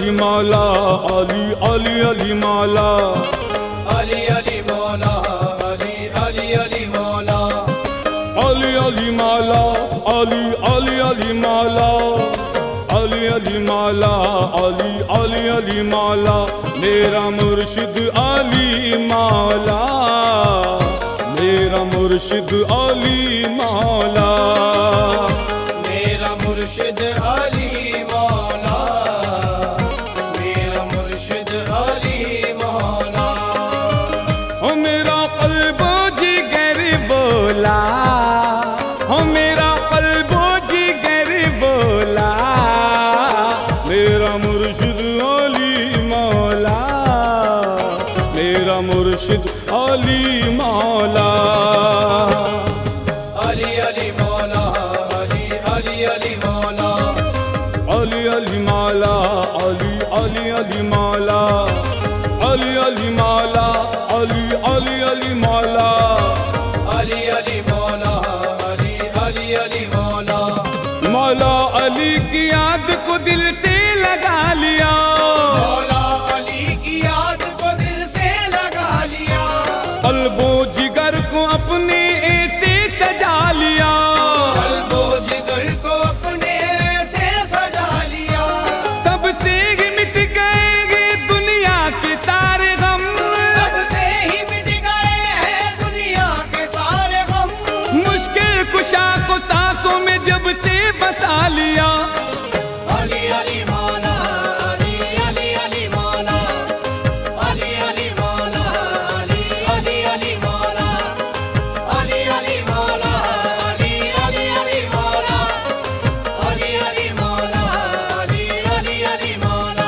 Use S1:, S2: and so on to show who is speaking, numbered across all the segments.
S1: अली मौला, अली अली अली मौला,
S2: अली अली मौला, अली अली अली मौला,
S1: अली अली मौला, अली अली अली मौला, अली अली मौला, अली अली अली मौला, मेरा मुर्शिद अली मौला, मेरा मुर्शिद अली मौला,
S2: मेरा मुर्शिद अली मौला, मेरा मुर्शिद अली मौला।
S1: हो मेरा कल्बो जिगर बोला, हो मेरा कल्बो जिगर बोला, मेरा मुर्शिद अली मौला, मेरा मुर्शिद अली मौला,
S2: अली अली मौला, अली अली अली मौला,
S1: अली अली मौला, अली अली अली मौला, अली अली मौला, अली अली अली मौला,
S2: अली अली मौला, अली अली अली मौला।
S1: मौला अली की याद को दिल से लगा लिया,
S2: मौला अली की याद को दिल से लगा लिया,
S1: कल्बो जिगर को अपने ऐसे सजा लिया,
S2: कल्बो जिगर को अपने से सजा लिया।
S1: तब से ही मिट गए दुनिया के सारे गम,
S2: तब से ही मिट गए हैं दुनिया के सारे गम।
S1: मुश्किल कुशा को सांसों में जब से बसा लिया,
S2: अली अली मौला, अली अली अली मौला, अली अली मौला, अली अली अली मौला, अली अली मौला, अली अली अली मौला, अली अली मौला, अली अली अली मौला।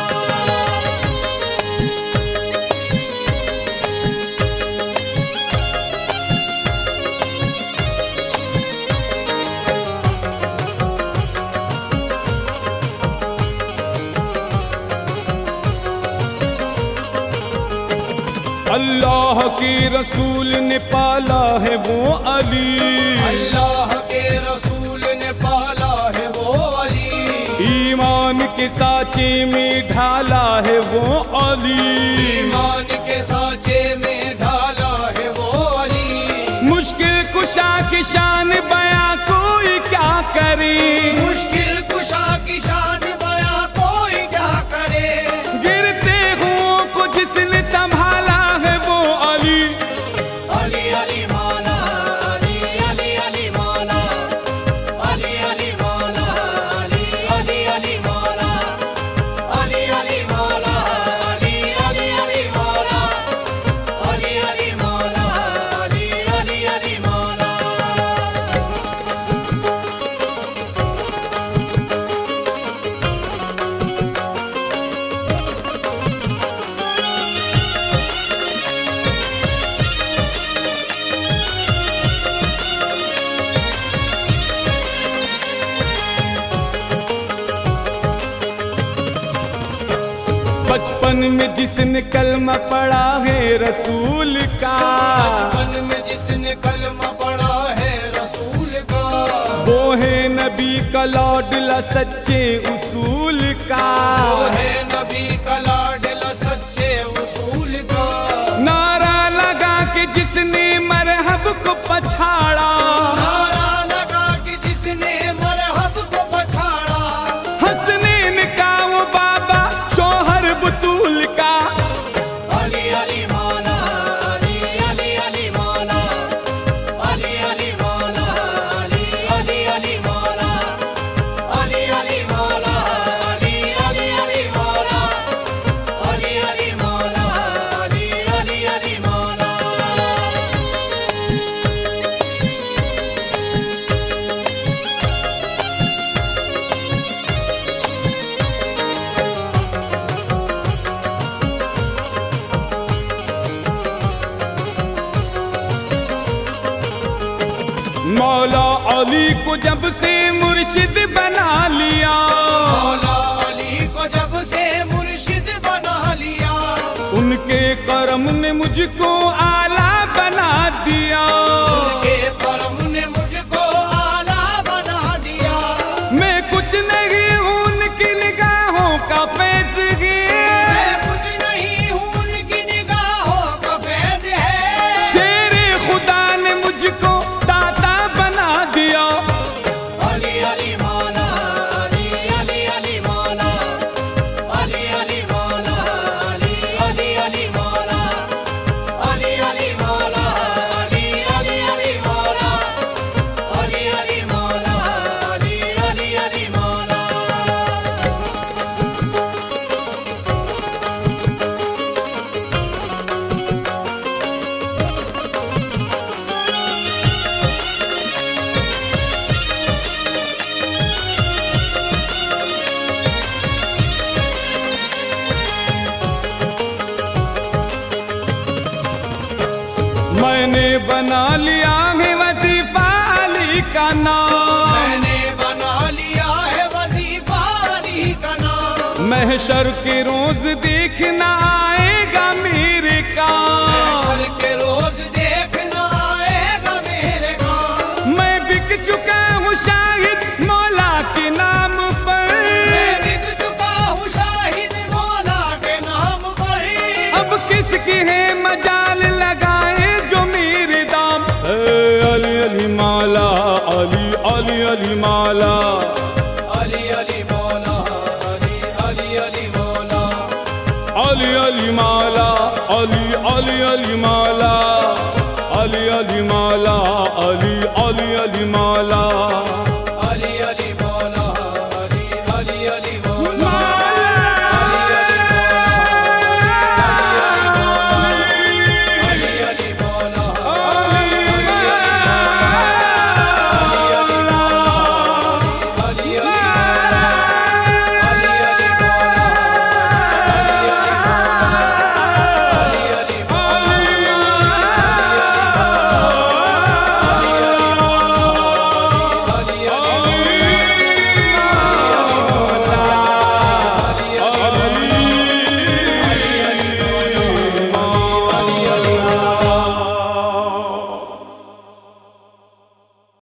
S1: अल्लाह के रसूल ने पाला है वो अली,
S2: अल्लाह के रसूल ने पाला है वो अली,
S1: ईमान के साँचे में ढाला है वो अली,
S2: ईमान के साँचे में ढाला है वो अली।
S1: मुश्किल कुशा की शान बयां कोई क्या करे,
S2: मुश्किल कुशा की शान बयां कोई क्या करे।
S1: गिरते हुओं को जिसने संभाला है वो अली,
S2: अली अली मौला, अली अली अली मौला, अली अली मौला, अली अली अली मौला, अली अली मौला, अली अली अली मौला, अली अली मौला, अली अली अली मौला।
S1: बचपन में जिसने कलमा पढ़ा है रसूल का,
S2: बचपन में जिसने कलमा पढ़ा है रसूल का,
S1: वो है नबी का लाडला सच्चे उसूल का,
S2: वो है नबी का लाडला सच्चे उसूल का।
S1: नारा लगा के जिसने मरहब को पछाड़ा,
S2: नारा लगा कि जिसने मरहब को पछाड़ा,
S1: हसनैन का वो बाबा शोहर बुतूल का,
S2: अली अली मौला, अली अली अली मौला, अली अली मौला, अली अली अली मौला, अली अली मौला, अली अली अली मौला, अली अली मौला, अली अली अली मौला।
S1: मौला अली को जब से मुर्शिद बना लिया,
S2: मौला अली को जब से मुर्शिद बना लिया,
S1: उनके करम ने मुझको आला बना दिया,
S2: उनके करम ने मुझको आला बना दिया।
S1: मैं कुछ नहीं हूँ उनकी निगाहों का फैज़ ही मैंने बना लिया है वजीफा अली का नाम,
S2: मैंने बना लिया है वजीफा अली का नाम।
S1: महशर के रोज देखना